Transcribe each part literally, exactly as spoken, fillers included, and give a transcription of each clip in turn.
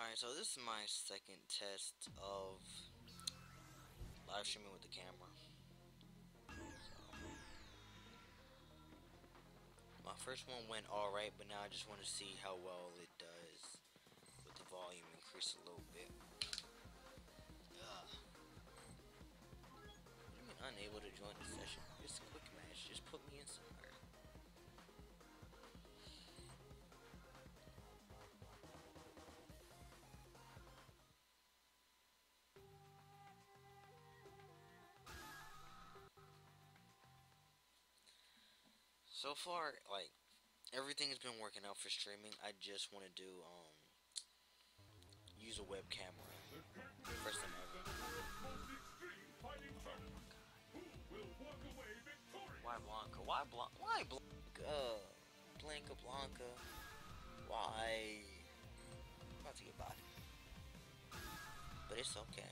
Alright, so this is my second test of live streaming with the camera. So, my first one went alright, but now I just want to see how well it does with the volume increase a little bit. Ugh. What do you mean unable to join the session? It's a quick match, just put me in somewhere. So far, like, everything has been working out for streaming. I just want to do, um, use a web camera. First time ever. Why Blanca? Why Blanca? Why Blanca? Blanca Blanca. Why? I'm about to get bodied. But it's okay.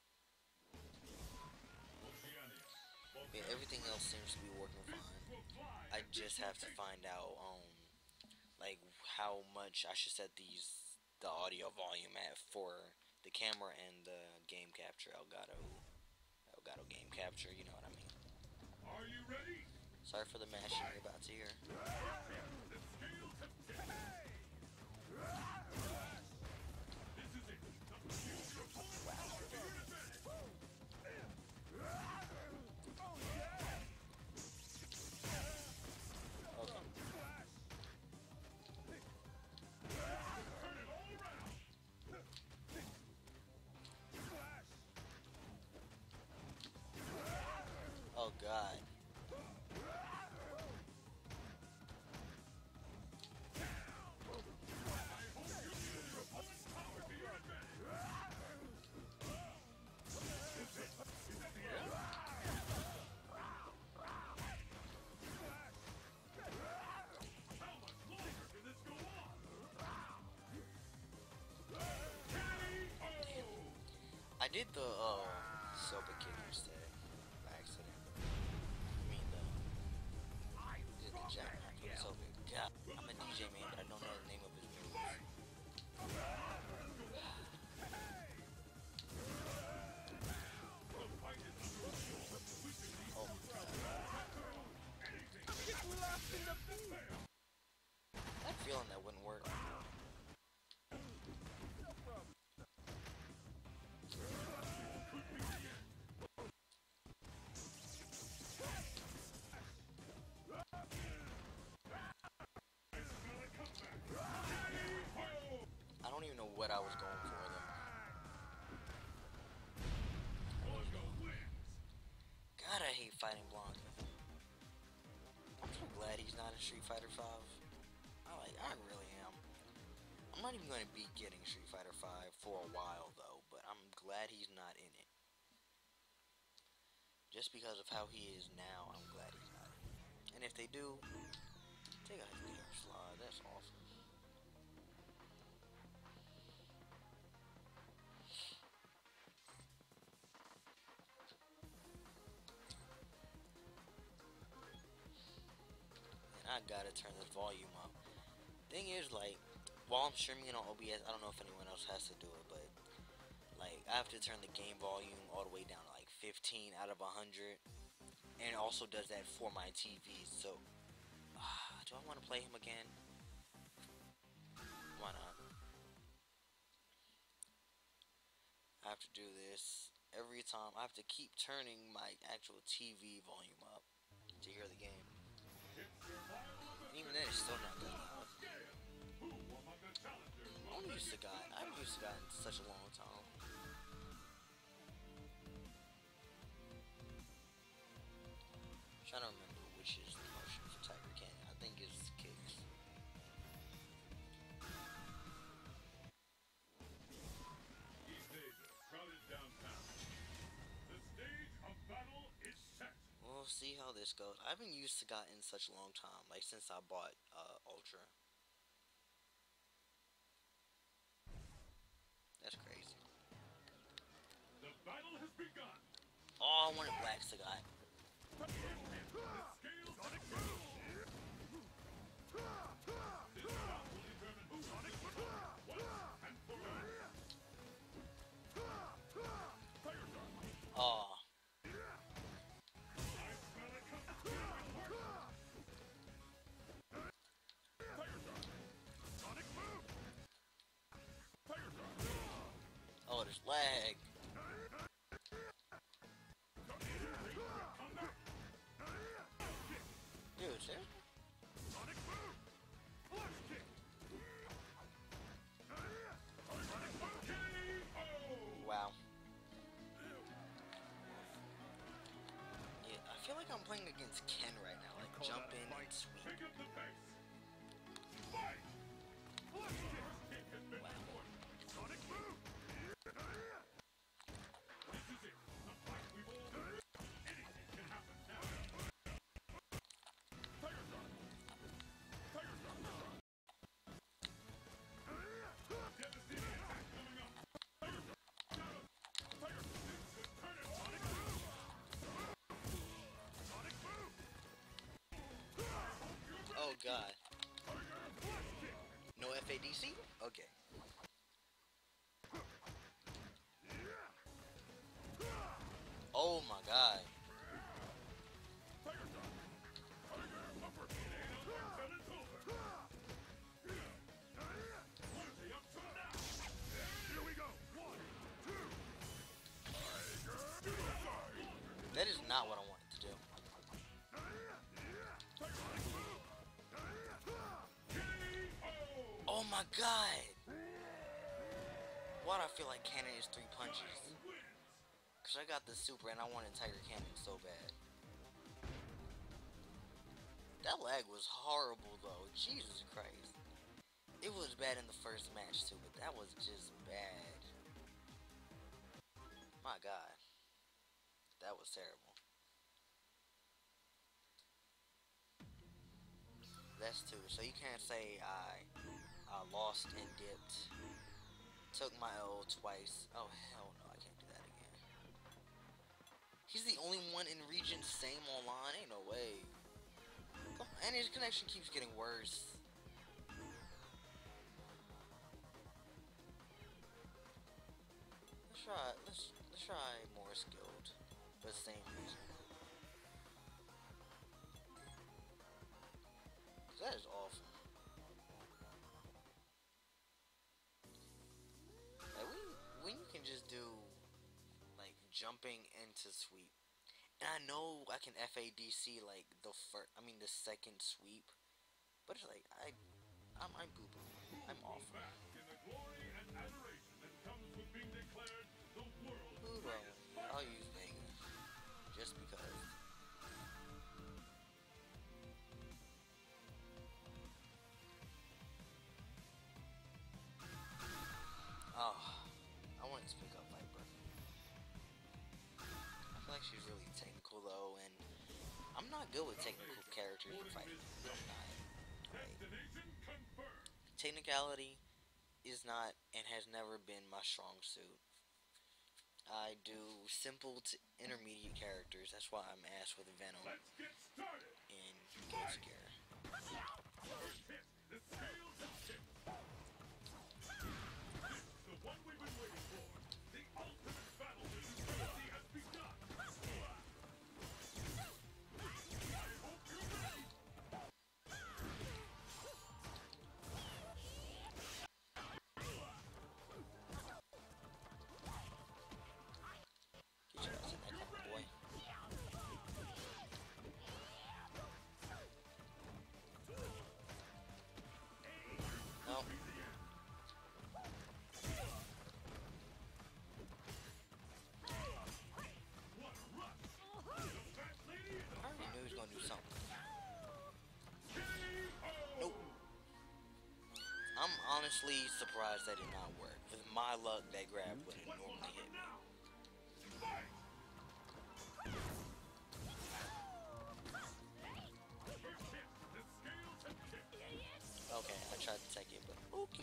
Yeah, everything else seems to be working fine. I just have to find out, um, like, how much I should set these, the audio volume at for the camera and the game capture, Elgato, Elgato game capture, you know what I mean. Are you ready? Sorry for the mashing you're about to hear. This is it. Okay. Oh God. I did the uh, Soba kick instead by accident. I mean the I did the jack for the Soba. God, I'm a D J man, but I don't know the name of his move. Oh my God. I had a feeling that wouldn't work. I don't even know what I was going for though. God, I hate fighting Blanca. I'm so glad he's not in Street Fighter five. I like, I really am. I'm not even going to be getting Street Fighter five for a while though, but I'm glad he's not in it. Just because of how he is now, I'm glad he's not in it. And if they do, take out his game slot. That's awesome. And I gotta turn the volume up. Thing is, like, while I'm streaming it on O B S, I don't know if anyone else has to do it, but like, I have to turn the game volume all the way down to like fifteen out of one hundred, and it also does that for my T V. So, uh, do I want to play him again? Why not? I have to do this every time. I have to keep turning my actual T V volume up to hear the game. And even then, it's still not that loud. I'm used to God. I haven't used to God in such a long time. I'm trying to remember which is the motion for Tiger Canyon. I think it's kicks. East Asia, crowded downtown. The stage of battle is set. We'll see how this goes. I haven't used Sagat in such a long time, like since I bought uh, Ultra. That's crazy. The battle has begun. Oh, I wanted Black Sagat. The scales are This bout will determine who once and forever. there's lag. Dude, seriously? Wow. Yeah, I feel like I'm playing against Ken right now, like jumping and sweep. Oh god. No F A D C? Okay. Oh my god. That is not what I wanted to do. Oh my god! Why do I feel like Cannon is three punches? Cause I got the super and I wanted Tiger Cannon so bad. That lag was horrible though, Jesus Christ. It was bad in the first match too, but that was just bad. My god. That was terrible. That's two, so you can't say I, I lost and dipped. Took my L twice. Oh hell no, I can't do that again. He's the only one in region same online, ain't no way. Come on, and his connection keeps getting worse. Let's try, let's, let's try more skilled, but same reason. That is awful. Like when, when you can just do like jumping into sweep, and I know I can F A D C like the first, I mean the second sweep, but it's like I, I'm, I'm boo boo. I'm awful. Boo boo. I'll use Vega just because. Oh, I wanted to pick up Viper. I feel like she's really technical though, and I'm not good with technical characters in fighting. I'm not. Right? Technicality is not and has never been my strong suit. I do simple to intermediate characters. That's why I'm ass with Venom and Gate Scare. I'm honestly surprised that did not work. With my luck, that grab would have normally hit me. Okay, I tried to take it, but okay.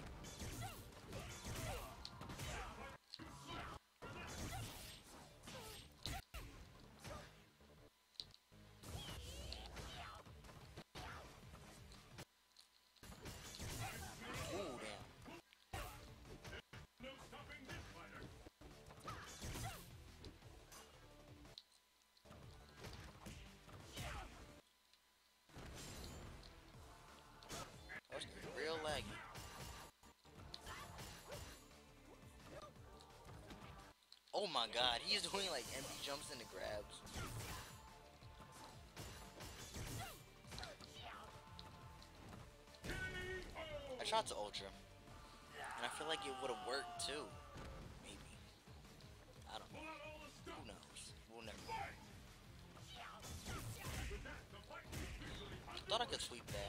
Oh my god, he's doing like empty jumps into grabs. I tried to ultra, and I feel like it would have worked too. Maybe. I don't know. Who knows? We'll never know. I thought I could sweep that.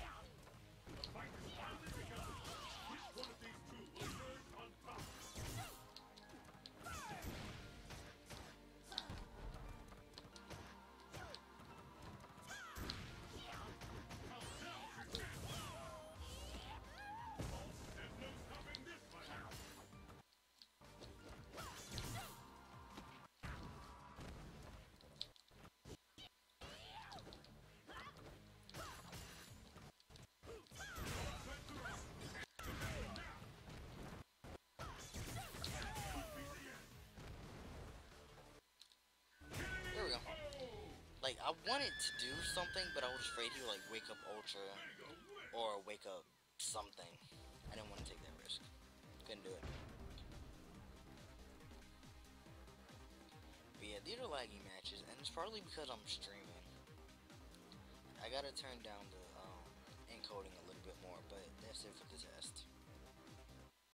There we go. Like, I wanted to do something, but I was afraid he would, like, wake up Ultra or wake up something. I didn't want to take that risk. Couldn't do it. But yeah, these are laggy matches, and it's probably because I'm streaming. I gotta turn down the um, encoding a little bit more, but that's it for the test.